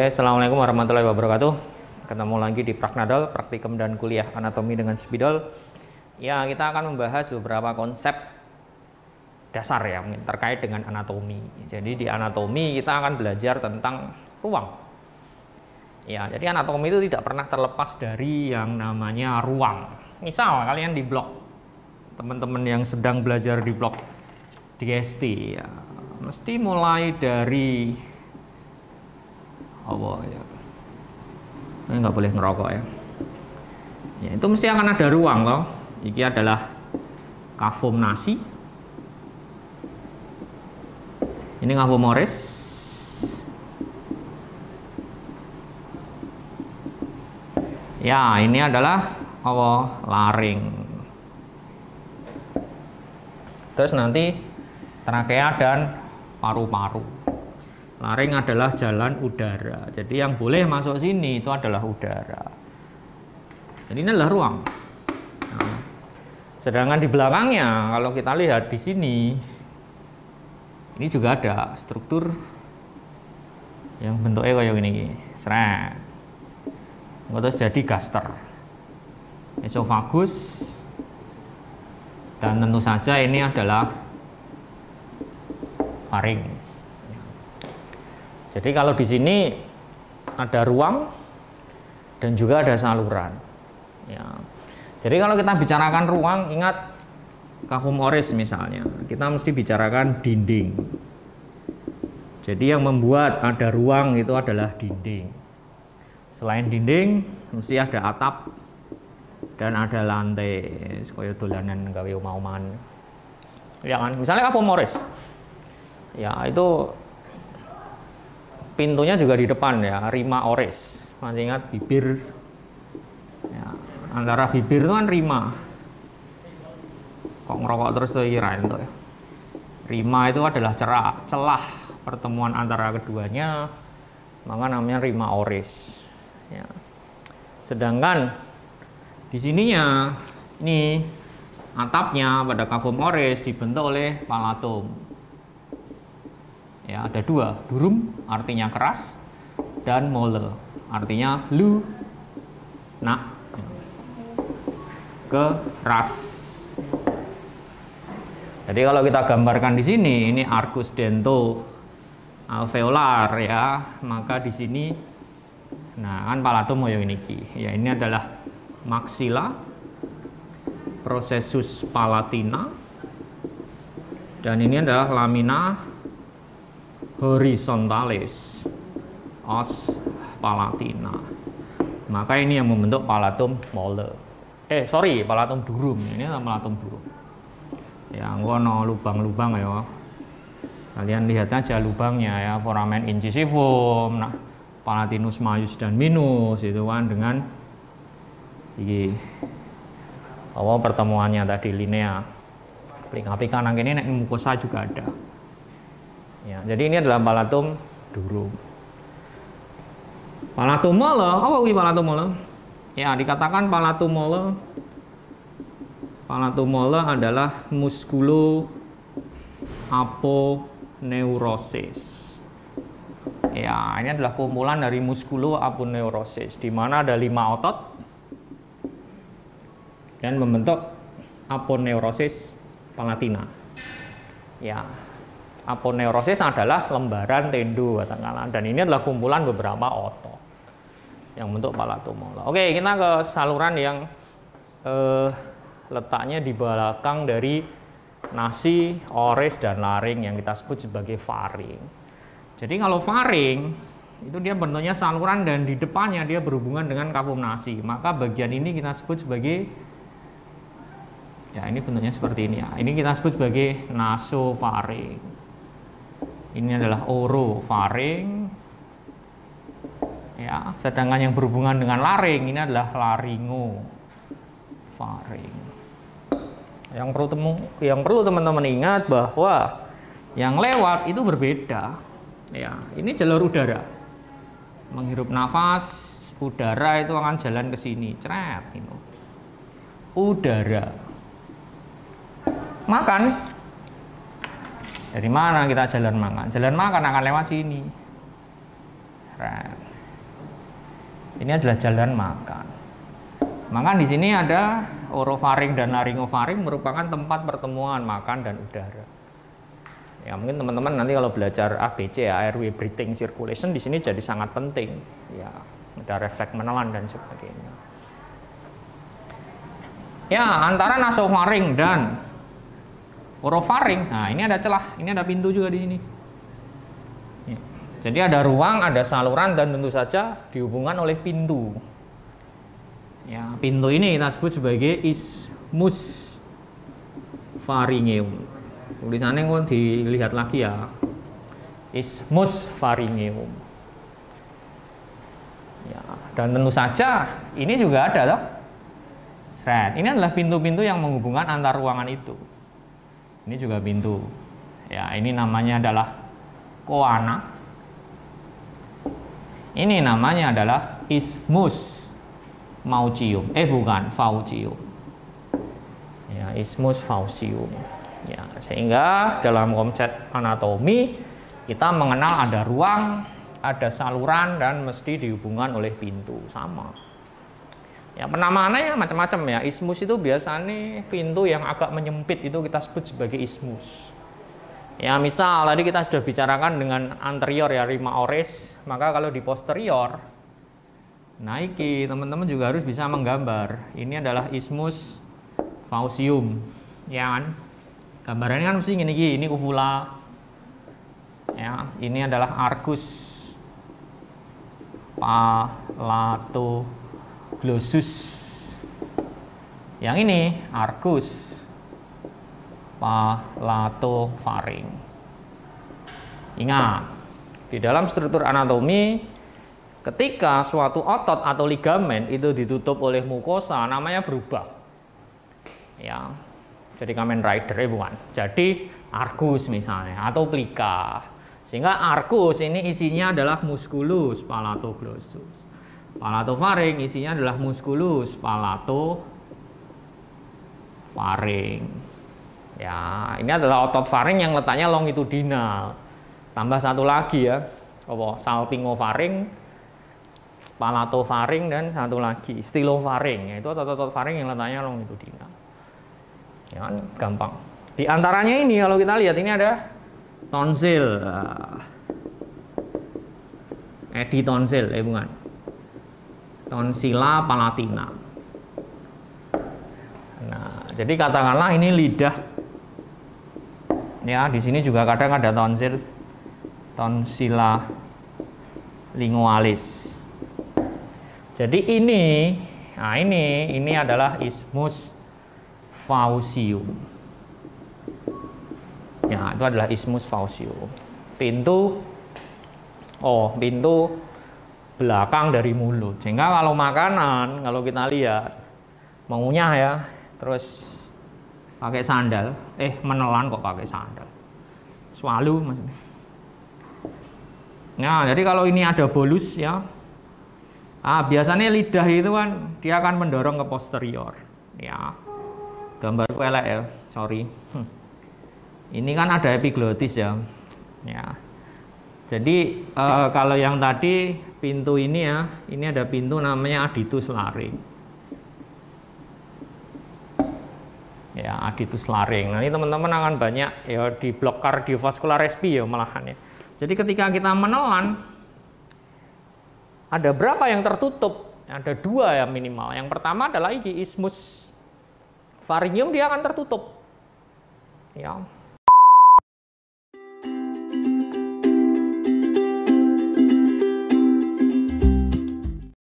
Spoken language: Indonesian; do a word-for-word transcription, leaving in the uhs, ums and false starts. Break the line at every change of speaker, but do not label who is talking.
Oke, assalamualaikum warahmatullahi wabarakatuh. Ketemu lagi di Praknadol, praktikum dan kuliah anatomi dengan spidol. Ya, kita akan membahas beberapa konsep dasar ya, mungkin terkait dengan anatomi. Jadi di anatomi kita akan belajar tentang ruang. Ya, jadi anatomi itu tidak pernah terlepas dari yang namanya ruang. Misal kalian di blok, teman-teman yang sedang belajar di blok D S T, ya, mesti mulai dari oh ya, ini nggak boleh ngerokok ya. Ya, itu mesti akan ada ruang loh. Ini adalah cavum nasi. Ini cavum oris. Ya, ini adalah oh, laring. Terus nanti trakea dan paru-paru. Laring adalah jalan udara. Jadi yang boleh masuk sini itu adalah udara. Jadi ini adalah ruang. Nah, sedangkan di belakangnya kalau kita lihat di sini, ini juga ada struktur yang bentuknya kayak gini, seret. Terus jadi gaster, esofagus, dan tentu saja ini adalah faring. Jadi kalau di sini ada ruang dan juga ada saluran. Ya. Jadi kalau kita bicarakan ruang, ingat cavum oris misalnya, kita mesti bicarakan dinding. Jadi yang membuat ada ruang itu adalah dinding. Selain dinding, mesti ada atap dan ada lantai. Kaya dolanan gawe omah-omahan. Ya kan? Misalnya cavum oris. Ya, itu pintunya juga di depan ya, rima oris. Masih ingat bibir ya, antara bibir itu kan rima. Kok ngerokok terus tuh kirain tuh ya. Rima itu adalah celah, celah pertemuan antara keduanya, maka namanya rima oris ya. Sedangkan di sininya ini atapnya pada cavum oris dibentuk oleh palatum. Ya, ada dua, durum artinya keras dan mole artinya lu nak keras. Jadi kalau kita gambarkan di sini, ini arcus dento alveolar ya, maka di sini nah kan palatum moyo ini ki. Ya, ini adalah maxilla, processus palatina, dan ini adalah lamina horizontalis os palatina. Maka ini yang membentuk palatum mole. Eh sorry, palatum durum. Ini adalah palatum durum. Ya, ngono lubang-lubang ya. Kalian lihat aja lubangnya ya, foramen incisivum, nah, palatinus majus dan minus itu kan dengan iki apa pertemuannya tadi linea. Plik-plik kanan ini nek mukosa juga ada. Ya, jadi ini adalah palatum durum. Palatum mole, apa kuwi palatum mole? Ya, dikatakan palatum mole. Palatum mole adalah muskulo aponeurosis. Ya, ini adalah kumpulan dari muskulo aponeurosis, di mana ada lima otot dan membentuk aponeurosis palatina. Ya. Aponeurosis adalah lembaran tendo katakanlah, dan ini adalah kumpulan beberapa otot yang bentuk palatum mole. Oke, kita ke saluran yang eh, letaknya di belakang dari nasi, oris, dan laring yang kita sebut sebagai faring. Jadi kalau faring itu dia bentuknya saluran dan di depannya dia berhubungan dengan cavum nasi, maka bagian ini kita sebut sebagai ya ini bentuknya seperti ini ya. Ini kita sebut sebagai nasofaring. Ini adalah orofaring. Ya, sedangkan yang berhubungan dengan laring ini adalah laringofaring. Yang perlu temu, yang perlu teman-teman ingat bahwa yang lewat itu berbeda. Ya, ini jalur udara. Menghirup nafas, udara itu akan jalan ke sini, cret gitu. Udara. Makan. Dari mana kita jalan makan? Jalan makan akan lewat sini. Ini adalah jalan makan. Maka di sini ada orofaring dan laryngofaring merupakan tempat pertemuan makan dan udara. Ya, mungkin teman-teman nanti kalau belajar A B C ya, airway breathing circulation di sini jadi sangat penting. Ya, ada refleks menelan dan sebagainya. Ya, antara nasofaring dan orofaring. Nah, ini ada celah, ini ada pintu juga di sini. Ya. Jadi ada ruang, ada saluran dan tentu saja dihubungkan oleh pintu. Ya, pintu ini kita sebut sebagai isthmus pharyngeum. Tulisannya kok dilihat lagi ya. Isthmus pharyngeum. Ya, dan tentu saja ini juga ada loh. Sret. Ini adalah pintu-pintu yang menghubungkan antar ruangan itu. Ini juga pintu. Ya, ini namanya adalah koana. Ini namanya adalah isthmus maucium. Eh bukan, faucium. Ya, isthmus faucium. Ya, sehingga dalam konsep anatomi kita mengenal ada ruang, ada saluran dan mesti dihubungkan oleh pintu sama. Ya, penamaannya macam-macam ya. Isthmus itu biasanya pintu yang agak menyempit itu kita sebut sebagai isthmus. Ya, misal tadi kita sudah bicarakan dengan anterior ya, rima oris, maka kalau di posterior, nah iki teman-teman juga harus bisa menggambar. Ini adalah isthmus faucium, ya kan? Gambarannya kan mesti gini, ini uvula. Ya, ini adalah arcus palatoglossus. Yang ini arcus palatofaring. Ingat, di dalam struktur anatomi ketika suatu otot atau ligamen itu ditutup oleh mukosa namanya berubah. Ya. Jadi Kamen Rider eh bukan. Jadi arcus misalnya atau plika. Sehingga arcus ini isinya adalah musculus palatoglossus. Palatofaring isinya adalah musculus palatofaring. Ya, ini adalah otot faring yang letaknya longitudinal. Tambah satu lagi ya, apa? Salpingofaring, palatofaring dan satu lagi stylofaring. Yaitu otot-otot faring yang letaknya longitudinal. Ya kan, gampang. Di antaranya ini kalau kita lihat ini ada tonsil. Edi tonsil, eh bukan. Tonsilla palatina. Nah, jadi katakanlah ini lidah. Ya, di sini juga kadang ada tonsil, tonsilla lingualis. Jadi ini, nah ini, ini adalah isthmus faucium. Ya, itu adalah isthmus faucium. Pintu, oh, pintu belakang dari mulut. Sehingga kalau makanan, kalau kita lihat, mengunyah ya, terus pakai sandal, eh menelan kok pakai sandal, swallow maksudnya. Nah, jadi kalau ini ada bolus ya, ah biasanya lidah itu kan dia akan mendorong ke posterior, ya. Gambar elek ya, sorry. Hmm. Ini kan ada epiglotis ya, ya. Jadi eh, kalau yang tadi pintu ini ya, ini ada pintu namanya aditus laring. Ya, aditus laring. Nanti teman-teman akan banyak ya di blok kardiovaskular respi ya malahan ya. Jadi ketika kita menelan ada berapa yang tertutup? Ada dua ya minimal. Yang pertama adalah ini isthmus pharyngeum, dia akan tertutup. Ya,